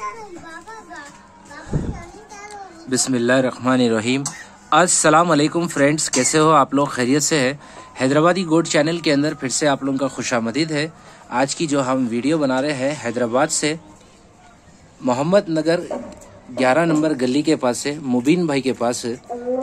बिस्मिल्लाहिर्रहमानिर्रहीम। अस्सलाम वालेकुम फ्रेंड्स, कैसे हो आप लोग? खैरियत से है? हैदराबादी गोट चैनल के अंदर फिर से आप लोगों का खुशामदीद है। आज की जो हम वीडियो बना रहे हैं हैदराबाद से मोहम्मद नगर 11 नंबर गली के पास से मुबीन भाई के पास है।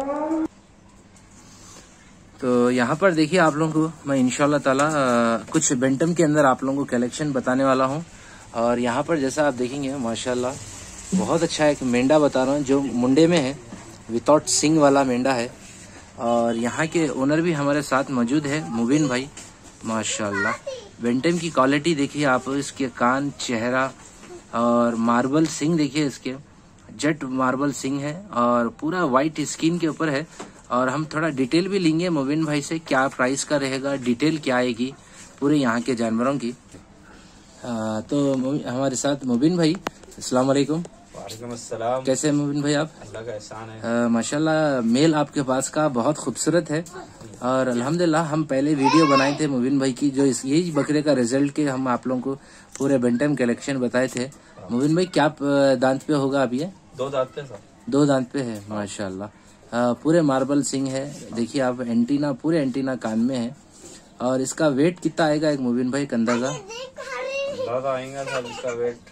तो यहाँ पर देखिए आप लोगों को मैं इंशाल्लाह ताला कुछ बेंटम के अंदर आप लोगों को कलेक्शन बताने वाला हूँ। और यहाँ पर जैसा आप देखेंगे माशाल्लाह बहुत अच्छा एक मेंढा बता रहा हूँ जो मुंडे में है, विदाउट सिंग वाला मेंढा है। और यहाँ के ओनर भी हमारे साथ मौजूद है मुबीन भाई। माशाल्लाह बेंटम की क्वालिटी देखिए आप, इसके कान, चेहरा और मार्बल सिंग देखिए, इसके जेट मार्बल सिंग है और पूरा वाइट स्किन के ऊपर है। और हम थोड़ा डिटेल भी लेंगे मुबीन भाई से, क्या प्राइस का रहेगा, डिटेल क्या आएगी पूरे यहाँ के जानवरों की। तो हमारे साथ मुबीन भाई, अस्सलाम वालेकुम। वालेकुम अस्सलाम। कैसे हैं मुबीन भाई आप? अल्लाह का एहसान है। माशाल्लाह मेल आपके पास का बहुत खूबसूरत है। और अल्हम्दुलिल्लाह हम पहले वीडियो बनाए थे मुबीन भाई की, जो यही बकरे का रिजल्ट के हम आप लोगों को पूरे बेंटम कलेक्शन बताए थे। मुबीन भाई क्या दांत पे होगा अब ये? 2 दांत पे सर। 2 दांत पे है माशाल्लाह। पूरे मार्बल सिंग है, देखिए आप एंटीना, पूरे एंटीना कान में है। और इसका वेट कितना आएगा एक मुबीन भाई अंदाजा? आएगा सर, इसका वेट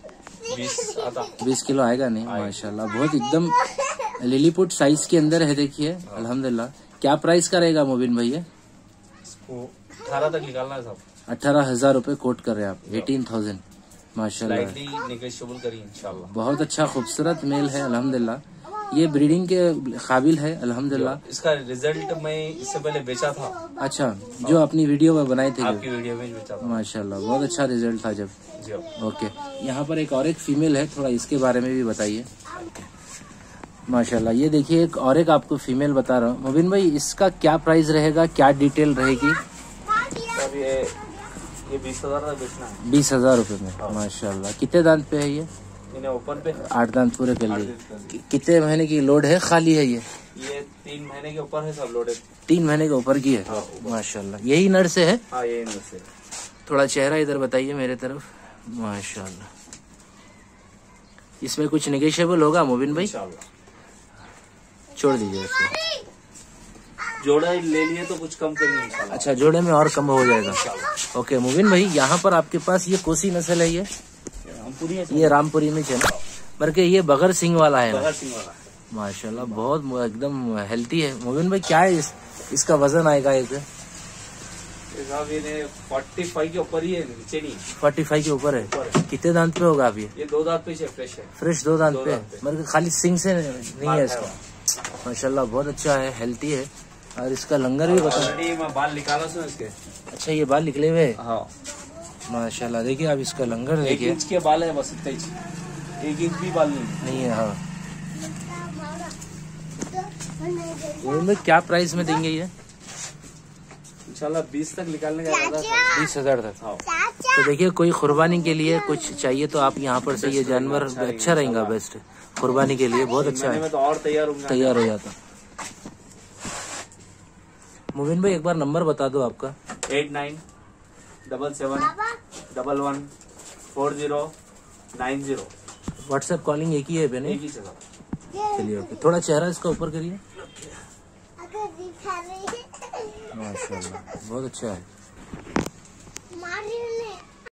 20 किलो आएगा नहीं? माशाल्लाह बहुत एकदम लिलीपुट साइज के अंदर है। देखिए अल्हम्दुलिल्लाह। क्या प्राइस का रहेगा मुबीन भाई? इसको 18 तक निकालना है साहब। 18,000 रुपए कोट कर रहे हैं आप, 18,000 माशाल्लाह। नेगोशिएबल करिए इंशाल्लाह। बहुत अच्छा खूबसूरत मेल है अल्हम्दुलिल्लाह। ये ब्रीडिंग के काबिल है अल्हम्दुलिल्लाह। इसका रिजल्ट मैं इससे पहले बेचा था। अच्छा, जो अपनी वीडियो में बनाए थे? आपकी वीडियो में बेचा था माशाल्लाह बहुत अच्छा रिजल्ट था जब। जी। ओके, यहाँ पर एक और एक फीमेल है, थोड़ा इसके बारे में भी बताइए। माशाल्लाह ये देखिए एक और एक आपको फीमेल बता रहा हूँ मुबीन भाई, इसका क्या प्राइस रहेगा, क्या डिटेल रहेगी? सर ये 20,000 तक बेचना है। 20,000 रुपए में माशाल्लाह। कितने दांत पे है ये? ओपन पे 8 दांत पूरे कर लिए। कितने महीने की लोड है, खाली है ये? 3 महीने के ऊपर है सब लोडेड। 3 महीने के ऊपर की है माशाल्लाह। यही नर से है? हाँ यही नर से। थोड़ा चेहरा इधर बताइए मेरे तरफ। माशाल्लाह इसमें कुछ नेगोशिएबल होगा मुबीन भाई? छोड़ दीजिए इसको। जोड़ा ले लिए तो कुछ कम करेंगे। अच्छा, जोड़े में और कम हो जाएगा। ओके मुबीन भाई, यहाँ पर आपके पास ये कोसी नस्ल है? ये रामपुरी में चला, बल्कि ये बगर सिंह वाला है ना? माशाल्लाह बहुत एकदम हेल्थी है। मुबीन भाई क्या है इसका वजन आएगा? एक 45 के ऊपर ही है, नीचे नहीं। 45 के ऊपर है। कितने दांत पे होगा अभी? ये 2 दांत पे फ्रेश है। फ्रेश 2 दांत पे है, मतलब खाली सिंग से नहीं है इसका। माशाल्लाह बहुत अच्छा है, हेल्थी है। और इसका लंगर भी बता। मैं बाल निकाला सुन इसके। अच्छा, ये बाल निकले हुए? हाँ माशाल्लाह देखिए आप इसका लंगर देखिए। 1 इंच के बाल है बस, इतना ही। 1 इंच भी बाल नहीं है। हाँ में क्या प्राइस में देंगे ये? इंशाल्लाह 20 तक निकालने का इरादा था। 20,000 तक। हाँ। तो देखिए कोई कुर्बानी के लिए कुछ चाहिए तो आप यहाँ पर से ये जानवर अच्छा रहेगा, बेस्ट कुर्बानी के लिए बहुत अच्छा है। तो और तैयार हो जाता। मुबीन भाई एक बार नंबर बता दो आपका। 8977114090। व्हाट्सएप कॉलिंग एक ही है बहने? एक ही चला। चलिए ओके, थोड़ा चेहरा इसका ऊपर करिए। माशाल्लाह बहुत अच्छा है।